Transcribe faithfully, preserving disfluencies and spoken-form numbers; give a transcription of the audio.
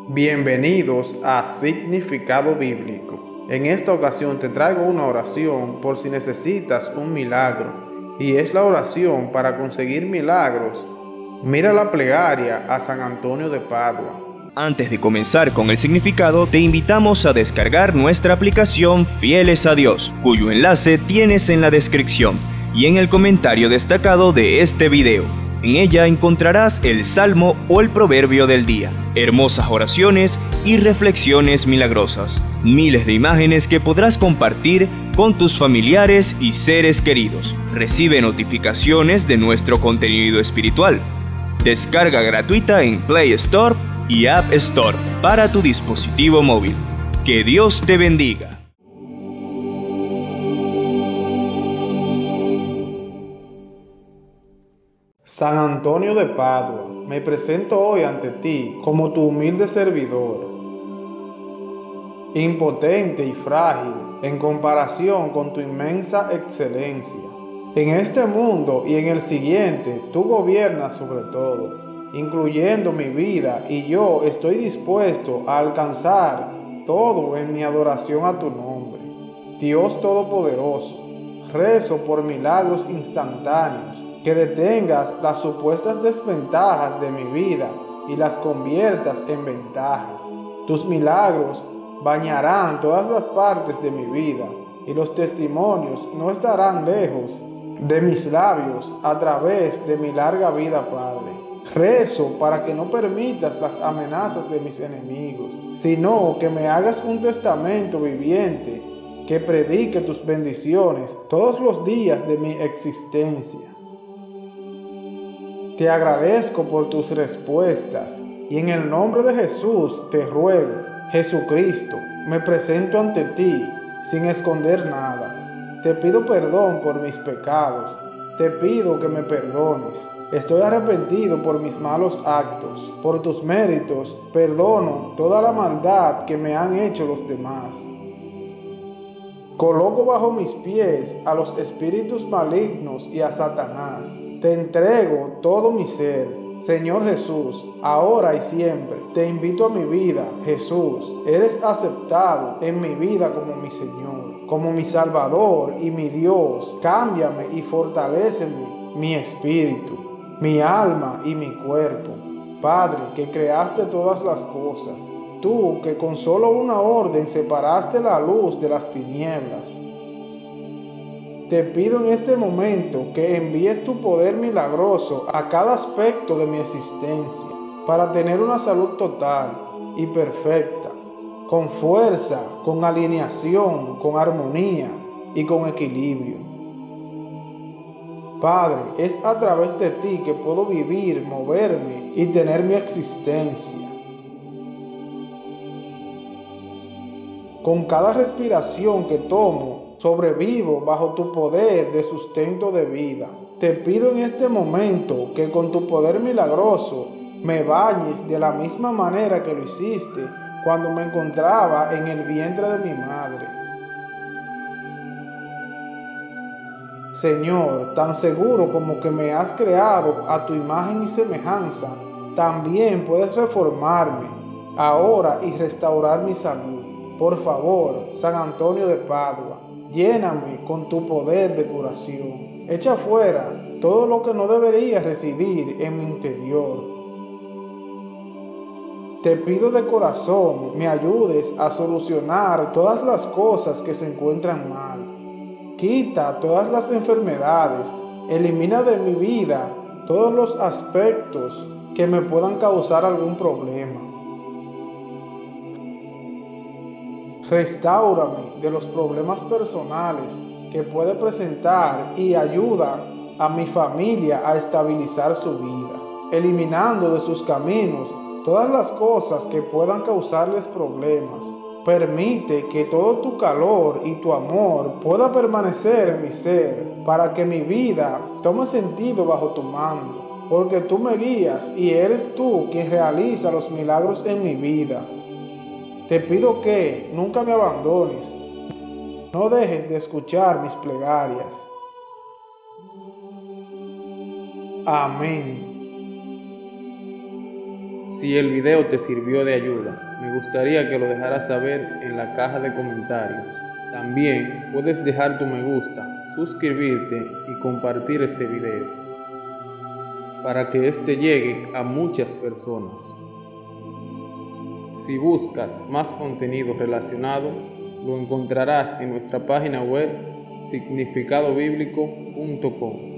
Bienvenidos a Significado Bíblico. En esta ocasión te traigo una oración por si necesitas un milagro, y es la oración para conseguir milagros. Mira la plegaria a San Antonio de Padua. Antes de comenzar con el significado, te invitamos a descargar nuestra aplicación Fieles a Dios, cuyo enlace tienes en la descripción y en el comentario destacado de este video. En ella encontrarás el salmo o el proverbio del día, hermosas oraciones y reflexiones milagrosas, miles de imágenes que podrás compartir con tus familiares y seres queridos. Recibe notificaciones de nuestro contenido espiritual. Descarga gratuita en Play Store y App Store para tu dispositivo móvil. Que Dios te bendiga. San Antonio de Padua, me presento hoy ante ti como tu humilde servidor, impotente y frágil en comparación con tu inmensa excelencia. En este mundo y en el siguiente, tú gobiernas sobre todo, incluyendo mi vida, y yo estoy dispuesto a alcanzar todo en mi adoración a tu nombre. Dios Todopoderoso, rezo por milagros instantáneos, que detengas las supuestas desventajas de mi vida y las conviertas en ventajas. Tus milagros bañarán todas las partes de mi vida, y los testimonios no estarán lejos de mis labios a través de mi larga vida, Padre. Rezo para que no permitas las amenazas de mis enemigos, sino que me hagas un testamento viviente que predique tus bendiciones todos los días de mi existencia. Te agradezco por tus respuestas y en el nombre de Jesús te ruego, Jesucristo, me presento ante ti sin esconder nada. Te pido perdón por mis pecados, te pido que me perdones. Estoy arrepentido por mis malos actos. Por tus méritos, perdono toda la maldad que me han hecho los demás. Coloco bajo mis pies a los espíritus malignos y a Satanás. Te entrego todo mi ser, Señor Jesús, ahora y siempre. Te invito a mi vida, Jesús. Eres aceptado en mi vida como mi Señor, como mi Salvador y mi Dios. Cámbiame y fortaléceme mi espíritu, mi alma y mi cuerpo. Padre, que creaste todas las cosas, tú que con solo una orden separaste la luz de las tinieblas. Te pido en este momento que envíes tu poder milagroso a cada aspecto de mi existencia para tener una salud total y perfecta, con fuerza, con alineación, con armonía y con equilibrio. Padre, es a través de ti que puedo vivir, moverme y tener mi existencia. Con cada respiración que tomo, sobrevivo bajo tu poder de sustento de vida. Te pido en este momento que con tu poder milagroso me bañes de la misma manera que lo hiciste cuando me encontraba en el vientre de mi madre. Señor, tan seguro como que me has creado a tu imagen y semejanza, también puedes reformarme ahora y restaurar mi salud. Por favor, San Antonio de Padua, lléname con tu poder de curación. Echa fuera todo lo que no debería residir en mi interior. Te pido de corazón me ayudes a solucionar todas las cosas que se encuentran mal. Quita todas las enfermedades, elimina de mi vida todos los aspectos que me puedan causar algún problema. Restáurame de los problemas personales que puede presentar y ayuda a mi familia a estabilizar su vida, eliminando de sus caminos todas las cosas que puedan causarles problemas. Permite que todo tu calor y tu amor pueda permanecer en mi ser para que mi vida tome sentido bajo tu mando, porque tú me guías y eres tú quien realiza los milagros en mi vida. Te pido que nunca me abandones, no dejes de escuchar mis plegarias. Amén. Si el video te sirvió de ayuda, me gustaría que lo dejaras saber en la caja de comentarios. También puedes dejar tu me gusta, suscribirte y compartir este video para que este llegue a muchas personas. Si buscas más contenido relacionado, lo encontrarás en nuestra página web significado bíblico punto com.